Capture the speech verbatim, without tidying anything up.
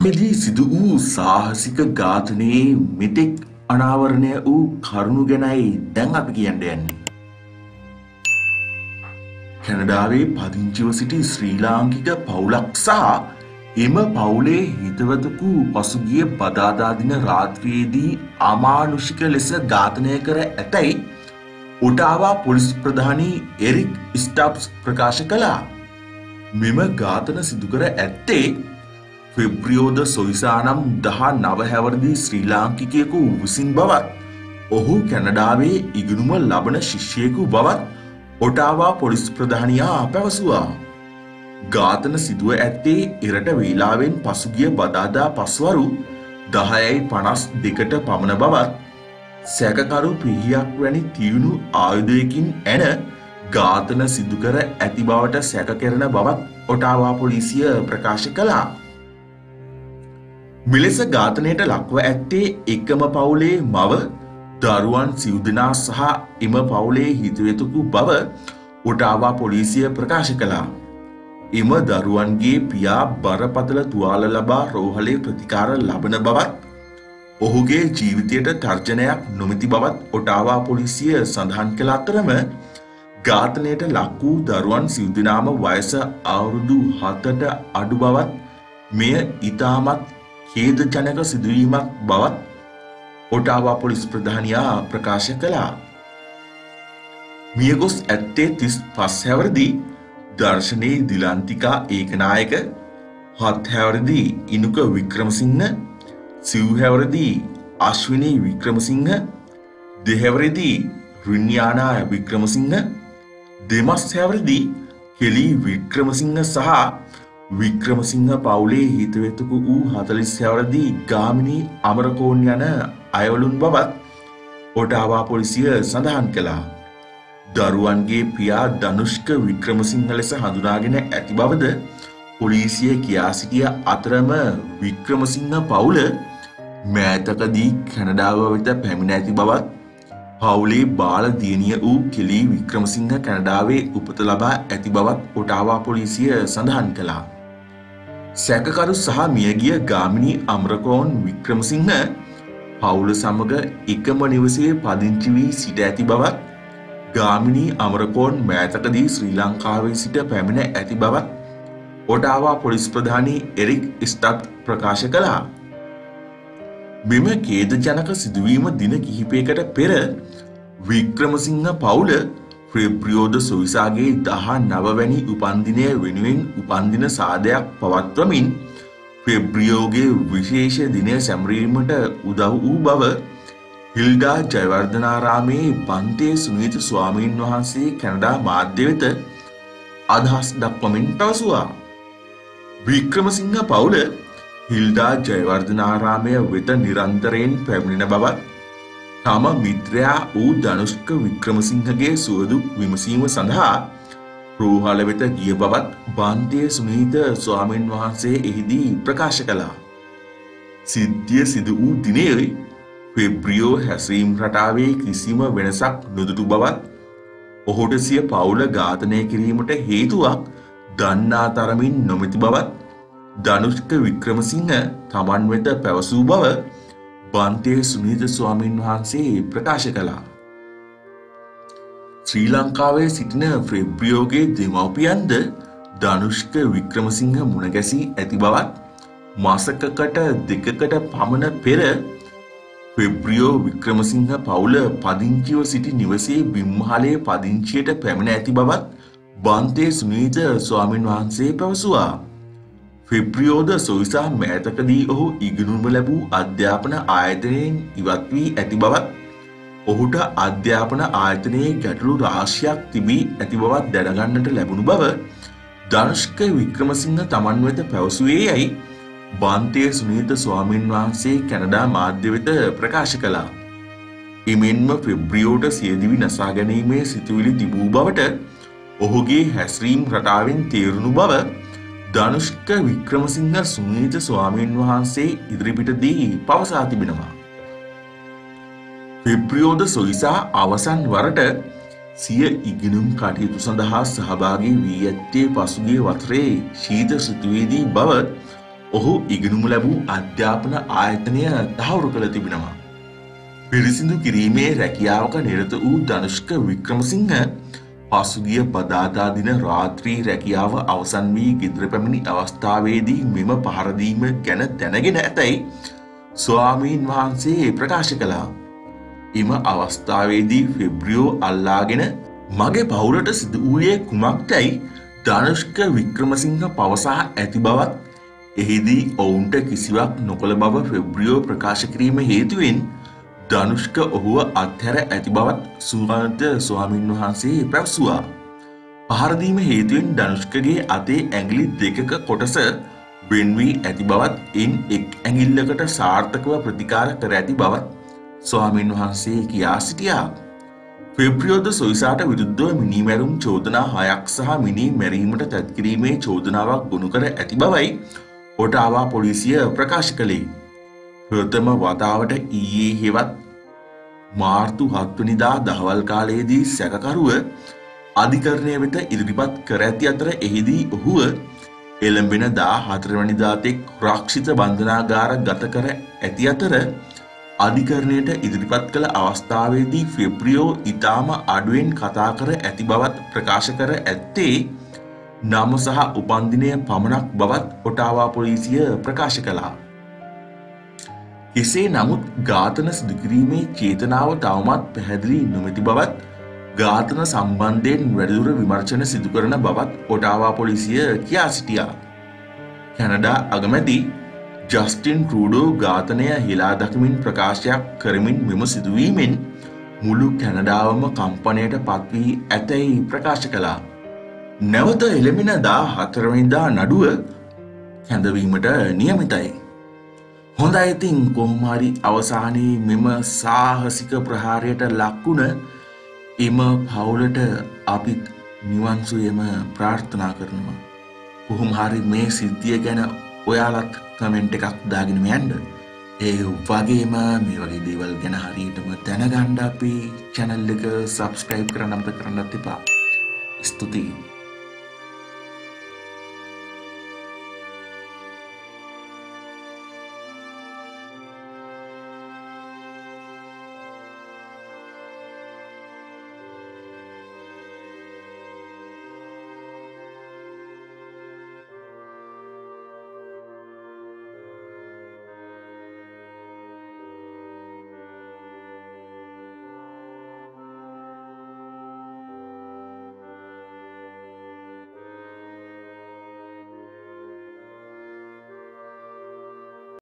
මෙදී සිදු වූ සාහසික ඝාතනයේ මෙතෙක් අනාවරණය වූ කරුණු ගැනයි දැන් අපි කියන්න යන්නේ. කැනඩාවේ පදිංචිව සිටි ශ්‍රී ලාංකික පවුලක් සහ එම පවුලේ හිතවතකු පසුගිය බදාදා දින රාත්‍රියේදී අමානුෂික ලෙස ඝාතනය කර ඇතැයි ඔටාවා පොලිස් ප්‍රධානී එරික් ස්ටබ්ස් ප්‍රකාශ කළා. මෙම ඝාතන සිදු කර ඇත්තේ ෆෙබ්‍රියෝද සොයිසා නම් දහ නව හැවිරිදි ශ්‍රී ලාංකිකයෙකු විසින් බවත් ඔහු කැනඩාවේ ඉගෙනුම ලබන ශිෂ්‍යයෙකු බවත් ඔටාවා පොලිස් ප්‍රධානියා පැවසුවා. ඝාතන සිදුව ඇත්තේ එරට වේලාවෙන් පසුගිය බදාදා පස්වරු දහයයි පනස් දෙකට පමණ බවත් සැකකරු පිහියක් වැනි තියුණු ආයුධයකින් ඇන ඝාතන සිදු කර ඇති බවට සැක කෙරෙන බවත් ඔටාවා පොලිසිය ප්‍රකාශ කළා. මෙලෙස ඝාතනයට ලක්ව ඇත්තේ එකම පවුලේ මව දරුවන් සිව් දෙනා සහ එම පවුලේ හිතවතෙකු බව ඔටාවා පොලිසිය ප්‍රකාශ කළා. එම දරුවන්ගේ පියා බරපතල තුවාල ලබා රෝහලේ ප්‍රතිකාර ලබන බවත් ඔහුගේ ජීවිතයට තර්ජනයක් නොමැති බවත් ඔටාවා පොලිසිය සඳහන් කළ අතරම ඝාතනයට ලක් වූ දරුවන් සිව් දෙනාම වයස අවුරුදු හතට අඩු බවත් මෙය ඉතාමත් ඛේදජනක සිදුවීමක් බවත් ඔටාවා පොලිස් ප්‍රධානියා ප්‍රකාශ කළා. මියගොස් ඇත්තේ තිස් පස් හැවිරිදි දර්ශනයේ දිලන්තිකා ඒකනායක, හත් හැවිරිදි ඉනුක වික්‍රමසිංහ, සිව් හැවිරිදි අශ්විනී වික්‍රමසිංහ, දෙහැවිරිදි රින්යානා වික්‍රමසිංහ, දෙමස් හැවිරිදි කෙලි වික්‍රමසිංහ සහ වික්‍රමසිංහ පවුලේ හිතවතෙකු වූ හතළිස් හැවිරිදි ගාමිණී අමරකෝන් යන අයවලුන් බවත් ඔටාවා පොලිසිය සඳහන් කළා. දරුවන්ගේ පියා ධනුෂ්ක වික්‍රමසිංහ ලෙස හඳුනාගෙන ඇති බවද පොලිසිය කියා සිටිය අතරම වික්‍රමසිංහ පවුල මෑතකදී කැනඩාව වෙත පැමිණ ඇති බවත් පවුලේ බාල දියණිය වූ කෙලි වික්‍රමසිංහ කැනඩාවේ උපත ලබා ඇති බවත් ඔටාවා පොලිසිය සඳහන් කළා. සැකකරු සහ මියගිය ගාමිණී අමරකෝන් වික්‍රමසිංහ පවුල සමග එකම නිවසේ පදිංචි වී සිට ඇති බවත් ගාමිණී අමරකෝන් මෑතකදී ශ්‍රී ලංකාවේ සිට පැමිණ ඇති බවත් ඔටාවා පොලිස් ප්‍රධානී එරික් ස්ටබ්ස් ප්‍රකාශ කළා. මෙම ඛේදජනක සිදුවීම දින කිහිපයකට පෙර වික්‍රමසිංහ පවුල ෆෙබ්‍රියෝද සොයිසාගේ දහ නව වැනි උපන්දිනය වෙනුවෙන් උපන්දින සාදයක් පවත්වමින් ෆෙබ්‍රියෝගේ විශේෂ දිනය සැමරීමට උදව් වූ බව හිල්ඩා ජයවර්ධනාරාමේ බන්තේ සුනීත ස්වාමීන් වහන්සේ කැනඩා මාධ්‍ය වෙත අදහස් දක්වමින් පැවසුවා. වික්‍රමසිංහ පවුල හිල්ඩා ජයවර්ධනාරාමය වෙත නිරන්තරයෙන් පැමිණෙන බවත් තම මිත්‍රයා වූ ධනුෂ්ක වික්‍රමසිංහගේ සුවදුක් විමසීම සඳහා රෝහල වෙත ගිය බවත් බන්තේ සුනීත ස්වාමීන් වහන්සේ එහිදී ප්‍රකාශ කළා. සිද්ධිය සිදු වූ දිනයේ ෆෙබ්‍රියෝ හැසිරීම් රටාවේ කිසිම වෙනසක් නොදුටු බවත් ඔහුට සිය පවුල ඝාතනය කිරීමට හේතුවක් දන්නා තරමින් නොමැති බවත් ධනුෂ්ක වික්‍රමසිංහ තමන් වෙත පැවසූ බව බන්තේ සුනීත ස්වාමීන් වහන්සේ ප්‍රකාශ කළා. ශ්‍රී ලංකාවේ සිටින ෆෙබ්‍රියෝගේ දෙමව්පියන්ද ධනුෂ්ක වික්‍රමසිංහ මුණගැසී ඇති බවත් මාසකකට දෙකකට පමණ පෙර ෆෙබ්‍රියෝ වික්‍රමසිංහ පවුල පදිංචිව සිටි නිවසේ බිම්මහලේ පදිංචියට පැමිණ ඇති බවත් බන්තේ සුනීත ස්වාමීන් වහන්සේ පැවසුවා. ෆෙබ්‍රියෝද සොයිසා මෑතකදී ඔහු ඉගෙනුම ලැබූ අධ්‍යාපන ආයතනයෙන් ඉවත් වී ඇති බවත් ඔහුට අධ්‍යාපන ආයතනයේ ගැටලු රාශියක් තිබී ඇති බවත් දැනගන්නට ලැබුණු බව ධනුෂ්ක වික්‍රමසිංහ තමන් වෙත පැවසුවේ යයි බන්තේ සුනීත ස්වාමීන් වහන්සේ කැනඩා මාධ්‍ය වෙත ප්‍රකාශ කළා. එමෙන්ම ෆෙබ්‍රියෝට සියදිවි නසා ගැනීමේ සිතුවිලි තිබූ බවට ඔහුගේ හැසිරීම් රටාවෙන් තේරුණු බව ධනුෂ්ක වික්‍රමසිංහ සුනීත ස්වාමීන් වහන්සේ ඉදිරිපිටදී පවසා තිබෙනවා. ෆෙබ්‍රියෝද සොයිසා අවසන් වරට සිය ඉගෙනුම් කටයුතු සඳහා සහභාගී වී ඇත්තේ පසුගිය වසරේ ශීත ඍතුවේදී බව ඔහු ඉගෙනුම ලැබූ අධ්‍යාපන ආයතනය තහවුරු කළ තිබෙනවා. පිරිසිදු කිරීමේ රැකියාවක නිරත වූ ධනුෂ්ක වික්‍රමසිංහ පසුගිය බදාදා දින රාත්‍රී රැකියාව අවසන් වී ගෙදර පැමිණි අවස්ථාවේදී මෙම පහරදීම ගැන දැනගෙන ඇතැයි ස්වාමීන් වහන්සේ ප්‍රකාශ කළා. එම අවස්ථාවේදී ෆෙබ්‍රියෝ අල්ලාගෙන මගේ පවුලට සිදු වූයේ කුමක්දැයි ධනුෂ්ක වික්‍රමසිංහ පවසා ඇති බවත් එහිදී ඔවුන්ට කිසිවක් නොකළ බව ෆෙබ්‍රියෝ ප්‍රකාශ කිරීම හේතුවෙන් ධනුෂ්ක ඔහුව අත්හැර ඇති බවත් සුවන්ත ස්වාමීන් වහන්සේ පැවසුවා. පහරදීම හේතුවෙන් ධනුෂ්කගේ අතේ ඇඟිලි දෙකක කොටස වෙන් වී ඇති බවත් ඉන් එක් ඇඟිල්ලකට සාර්ථකව ප්‍රතිකාර කර ඇති බවත් ස්වාමීන් වහන්සේ කියා සිටියා. ෆෙබ්‍රියෝද සොයිසාට විරුද්ධව මිනීමැරුම් චෝදනා හයක් සහ මිනී මැරීමට තැත් කිරීමේ චෝදනාවක් ගොනු කර ඇති බවයි ඔටාවා පොලිසිය ප්‍රකාශ කළේ. ප්‍රථම වතාවට ඊයේ හෙවත් මාර්තු හත් වෙනිදා දහවල් කාලයේදී සැකකරුව අධිකරණය වෙත ඉදිරිපත් කර ඇති අතර එහිදී ඔහුව එළඹෙන දා හතර වෙනිදා තෙක් රක්ෂිත බන්ධනාගාර ගත කර ඇති අතර අධිකරණයට ඉදිරිපත් කළ අවස්ථාවේදී ෆෙබ්‍රියෝ ඉතාම අඩුවෙන් කතා කර ඇති බවත් ප්‍රකාශ කර ඇත්තේ නම සහ උපන්දිනය පමණක් බවත් ඔටාවා පොලිසිය ප්‍රකාශ කළා. එසේ නමුත් ඝාතන සිදු කිරීමේ චේතනාව තවමත් පැහැදිලි නොමැති බවත් ඝාතන සම්බන්ධයෙන් වැඩිදුර විමර්ශන සිදු කරන බවත් ඔටාවා පොලිසිය කියා සිටියා. කැනඩා අගමැති ජස්ටින් ට්‍රූඩෝ ඝාතනය හෙලා දකිමින් ප්‍රකාශයක් කරමින් මෙම සිදුවීමෙන් මුළු කැනඩාවම කම්පනයට පත්වී ඇතැයි ප්‍රකාශ කළා. නැවත එළඹෙන දා හතර වෙනිදා නඩුව කැඳවීමට නියමිතයි. හොඳයි ඉතින් කොහොම හරි අවසානයේ මෙම සාහසික ප්‍රහාරයට ලක්ුණ එම පවුලට අපිත් නිවන් සුවයම ප්‍රාර්ථනා කරනවා. කොහොම හරි මේ සිද්ධිය ගැන ඔයාලත් කමෙන්ට් එකක් දාගෙන යන්න. ඒ වගේම මේ වගේ දේවල් ගැන හරියටම දැනගන්න අපේ channel එක subscribe කරන්න අමතක කරන්නත් එපා. ස්තුතියි.